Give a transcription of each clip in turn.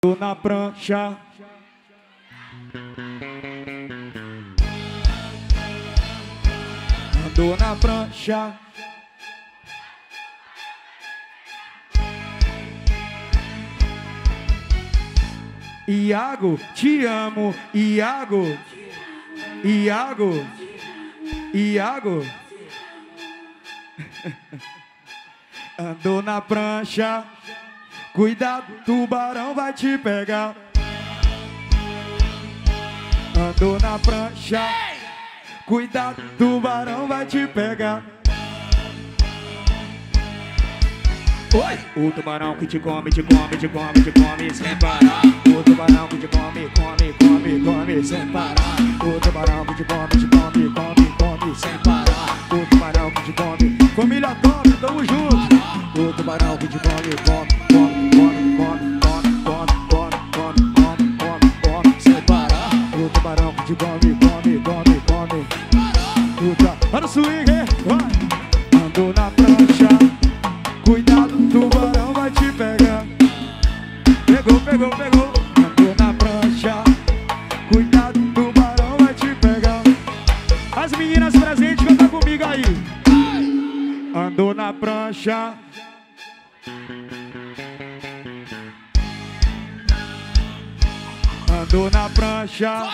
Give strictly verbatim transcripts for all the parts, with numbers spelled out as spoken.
Tô na prancha. Andou na prancha. Iago, te amo, Iago, Iago, Iago. Andou na prancha, cuidado, tubarão vai te pegar. Andou na prancha, cuidado, tubarão vai te pegar. Oi! O tubarão que te come, te come, te come, te come sem parar. O tubarão que te come, come, come, come sem parar. O tubarão que te come, te come, come, come sem parar. O tubarão que te come, família top, tamo junto. O tubarão que te come, come, come, come, come, come, come, come, come, come, come sem parar. O tubarão que te come, come, come, come. Olha o swing, vai! Andou na prancha, cuidado, tubarão vai te pegar. Pegou, pegou, pegou. Andou na prancha, cuidado, tubarão vai te pegar. As meninas presentes, canta comigo aí. Andou na prancha. Andou na prancha.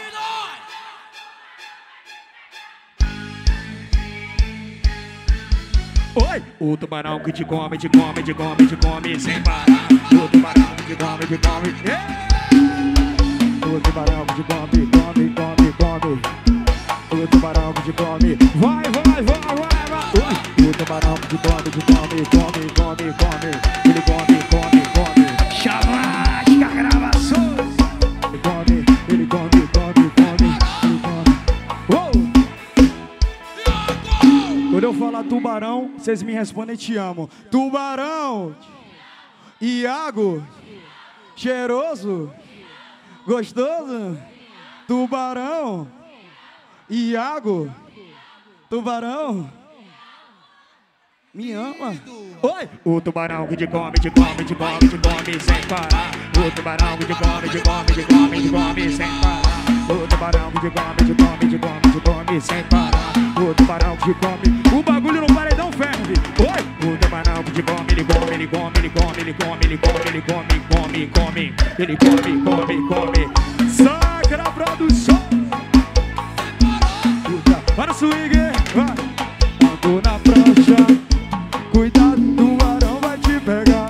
Oi! O tubarão que te come, te come, te come, te come sem parar. O tubarão que te come, te come. Yeah! O tubarão que te come, come, come, come. O tubarão que te come. Vai, vai, vai, vai, vai. Oi! O tubarão que te come, te come, come, come, come. Ele come, come, come. Chamasca Gravações. Ele come, ele come, come, come. Ele come. Uou! Quando eu falar tubarão, vocês me respondem te amo. Tubarão, Iago, cheiroso, gostoso. Tubarão, Iago, tubarão, me ama. Oi! O tubarão que te come, te come, te come, te come sem parar. O tubarão que te come, te come, te come, te come sem parar. O tubarão que te come, te come, te come, te come sem parar. O tubarão que te come, o bagulho no paredão ferve. Oi! O tubarão que te come, ele come, ele come, ele come, ele come, ele come, ele come, come, come, ele come, come, come. Sacra Produção. Para o swing, vai! Andou na prancha, cuidado, tubarão vai te pegar.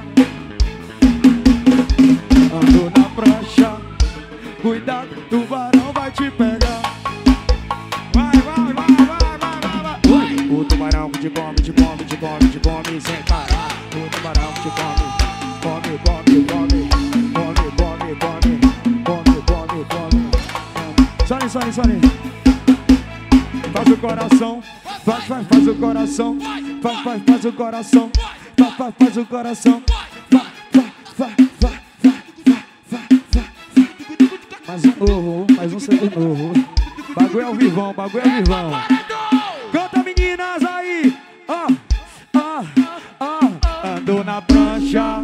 Andou na prancha, cuidado, tubarão vai te pegar. Vai, vai, vai, vai, vai, vai, vai. Oi! O tubarão que te come, te come, te come, te come sem parar. O tubarão que te come, come, come, come, come, come, come, come, come, come. Sobe, sobe, sobe. Faz o coração, faz, faz, faz o coração, faz, faz, faz o coração, faz, faz, faz o coração, faz, faz, faz, faz, faz, faz, faz. Mais um novo, mais um segundo novo. Bagulho é o vivão, bagulho é o vivão. Canta meninas aí, ó, ó, ó. Andou na prancha.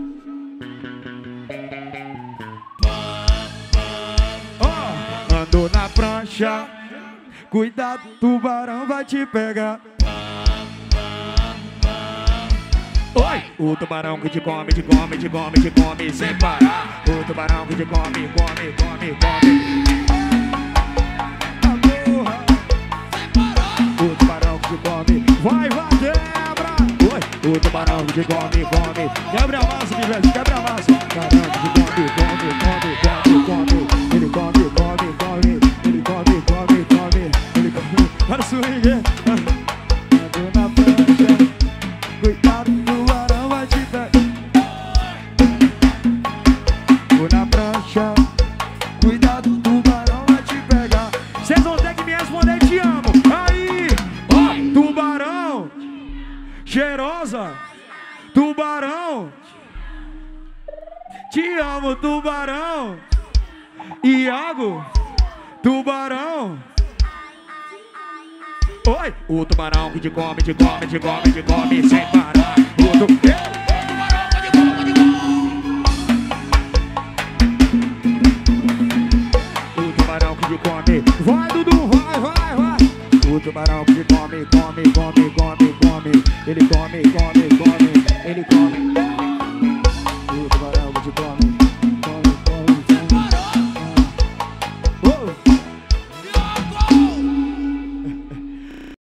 Ó, andou na prancha. Cuidado, tubarão vai te pegar. Oi! O tubarão que te come, te come, te come, te come sem parar. O tubarão que te come, come, come, come. Porra. O tubarão que te come, vai, vai, quebra. Oi! O tubarão que te come, come. Quebra a massa, Pivete, quebra a massa. Tubarão que te come, come, come, come, come. Ele come, come, come. Ele come, come, come. Ele come. Para o swing. Andou na prancha. Cuidado, tubarão vai te pegar. Vou na prancha. Cuidado, tubarão vai te pegar. Vocês vão ter que me responder, te amo. Aí, ó, tubarão, cheirosa, tubarão, te amo, tubarão, Iago, tubarão. Oi! O tubarão que te come, te come, te come, te come sem parar. O tu... come, come. Vai, Dudu, vai, vai, vai. O tubarão que come, come, come, come, come. Ele come, come.